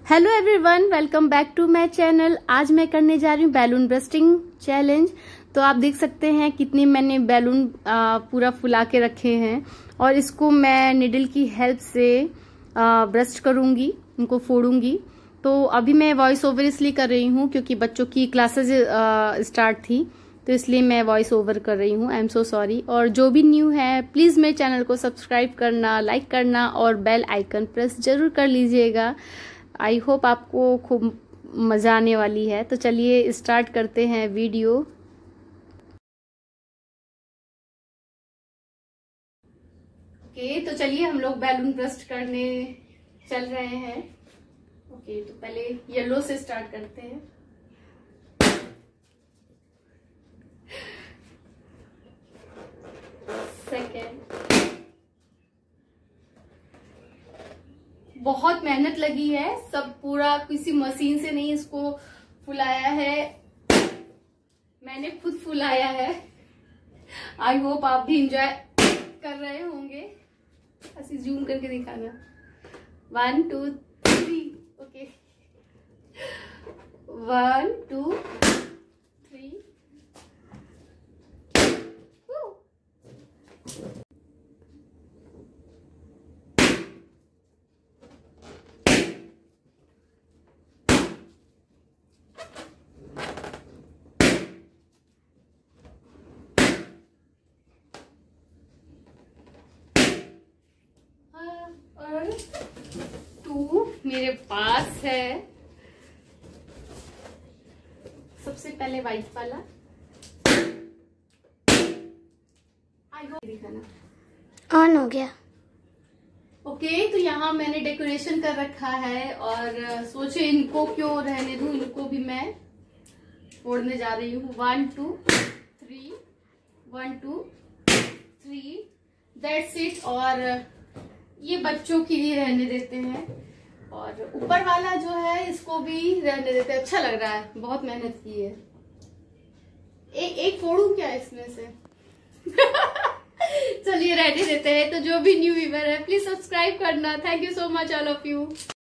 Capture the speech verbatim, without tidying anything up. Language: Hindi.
Hello everyone, welcome back to my channel. आज मैं करने जा रही हूँ बैलून ब्रस्टिंग चैलेंज। तो आप देख सकते हैं कितनी मैंने बैलून पूरा फुला के रखे हैं और इसको मैं निडल की हेल्प से ब्रस्ट करूंगी, इनको फोड़ूंगी। तो अभी मैं वॉइस ओवर इसलिए कर रही हूँ क्योंकि बच्चों की क्लासेस स्टार्ट थी, तो इसलिए मैं वॉइस ओवर कर रही हूँ। I am so sorry. और जो भी न्यू है प्लीज मेरे चैनल को सब्सक्राइब करना, लाइक करना और बेल आइकन प्रेस जरूर कर लीजिएगा। आई होप आपको खूब मजा आने वाली है। तो चलिए स्टार्ट करते हैं वीडियो। ओके okay, तो चलिए हम लोग बैलून ब्रस्ट करने चल रहे हैं। ओके okay, तो पहले येलो से स्टार्ट करते हैं। सेकेंड, बहुत मेहनत लगी है, सब पूरा किसी मशीन से नहीं इसको फुलाया है, मैंने खुद फुलाया है। आई होप आप भी एंजॉय कर रहे होंगे। ऐसे जूम करके दिखाना। One two three. Okay, one two three. और टू मेरे पास है। सबसे पहले व्हाइट वाला आई होप दिखाना ऑन हो गया। ओके okay, तो यहाँ मैंने डेकोरेशन कर रखा है और सोचे इनको क्यों रहने दूं, इनको भी मैं फोड़ने जा रही हूँ। One two three, one two three, that's it. और ये बच्चों के लिए रहने देते हैं और ऊपर वाला जो है इसको भी रहने देते हैं। अच्छा लग रहा है, बहुत मेहनत की है। ए, एक फोड़ू क्या इसमें से? चलिए रहने देते हैं। तो जो भी न्यू व्यूअर है प्लीज सब्सक्राइब करना। Thank you so much all of you.